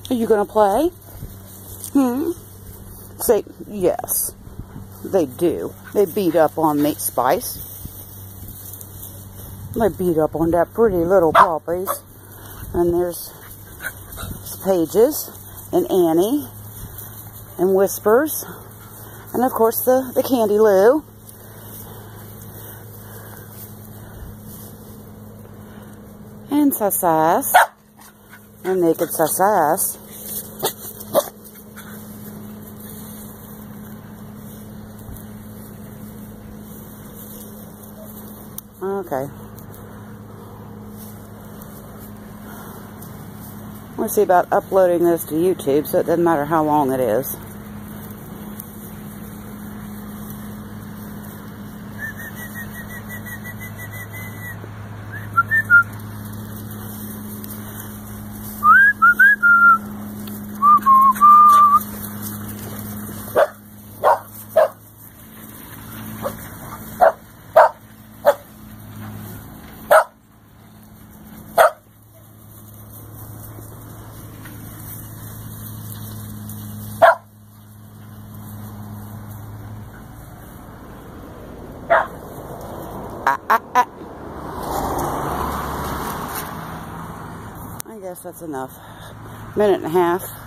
Are you gonna play? Say yes. They do. They beat up on me, Spice. They beat up on that pretty little puppies. And there's Pages and Annie and Whispers. And of course the Candy Lou. And Sass. And Naked Sass. Okay. We'll see about uploading this to YouTube, so it doesn't matter how long it is. I guess that's enough. Minute and a half.